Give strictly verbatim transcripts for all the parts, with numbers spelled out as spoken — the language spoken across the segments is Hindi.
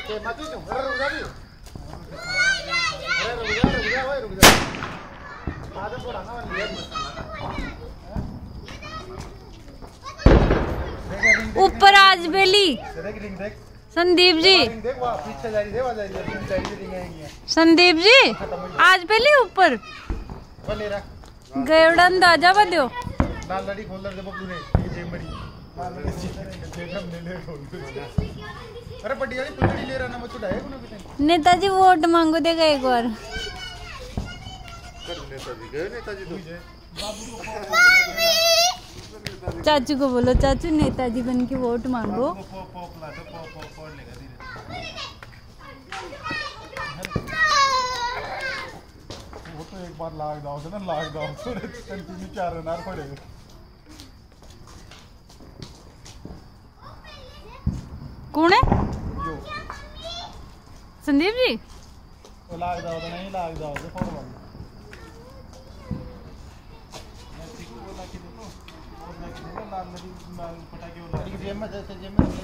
ऊपर आज बेली संदीप जी, संदीप जी आज पहले ऊपर गए अंदाजा बदो नेताजी वोट मांगो देगा एक बार। चाचू को बोलो, चाचू नेताजी बन के वोट मांगो। वो तो एक बार लाग दाओ ना, लाग दाओ थोड़े कंटिन्यू चार रन पड़ेगा। कौन है? संदीप जी वो लाग दाओ तो नहीं, लाग दाओ तो फोड़ वाला पटाखे वाला जेब में, जैसे जेब में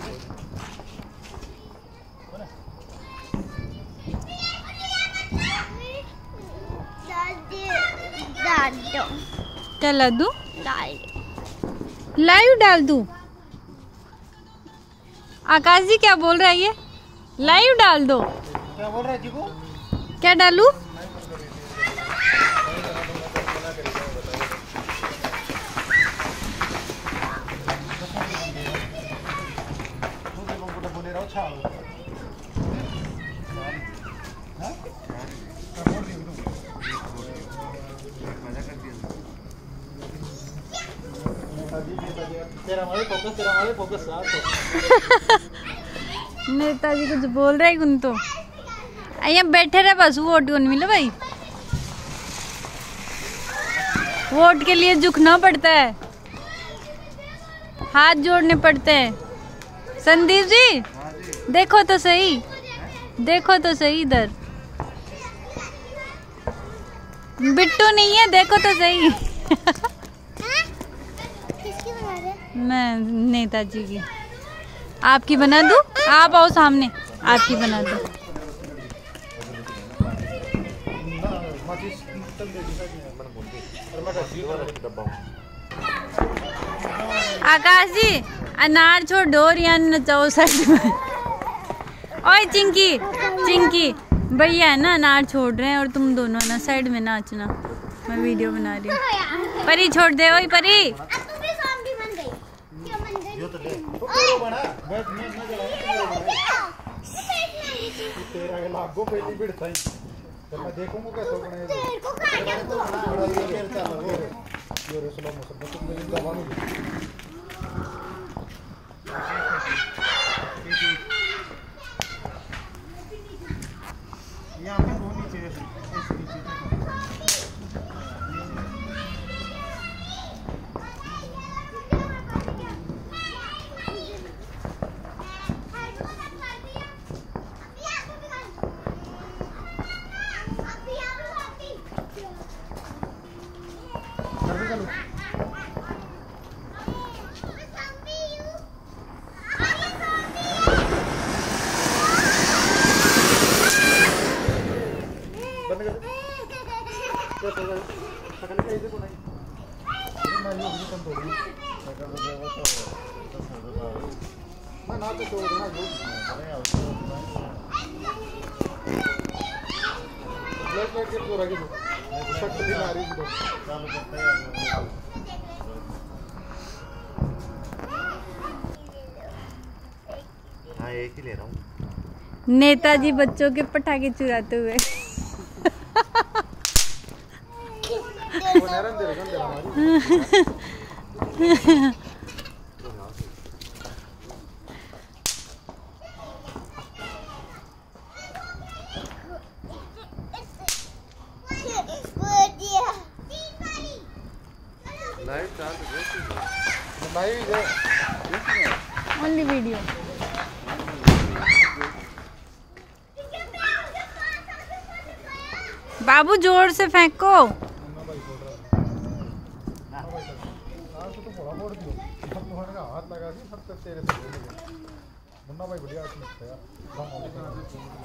क्या ला दूं? लाइव डाल दूं? आकाश जी क्या बोल रहा है ये? लाइव डाल दो। क्या बोल रहा है जी को? क्या डालूं? नेताजी कुछ बोल रहे हैं तो यहाँ बैठे रहे बस, वोट कौन मिले भाई। वोट के लिए झुकना पड़ता है, हाथ जोड़ने पड़ते हैं। संदीप जी देखो तो सही, देखो तो सही, इधर बिट्टू नहीं है, देखो तो सही। मैं नेताजी की, आपकी बना दूं? आप आओ सामने, आपकी बना दूं। आकाश जी अनार छोड़ डोर यहाँ नचाओ साइड में। ओए चिंकी, चिंकी भैया है ना अनार छोड़ रहे हैं और तुम दोनों ना साइड में नाचना, मैं वीडियो बना रही हूँ। परी छोड़ दे, ओए परी। मैं देखूंगा कैसे बनेगा। यहाँ पे दो नीचे हाँ एक ही ले रहा हूँ। नेताजी बच्चों के पटाखे चुराते हुए। Only video. बाबू जोर से फेंको। मुन्ना भाई बढ़िया आर्टिस्ट है यार।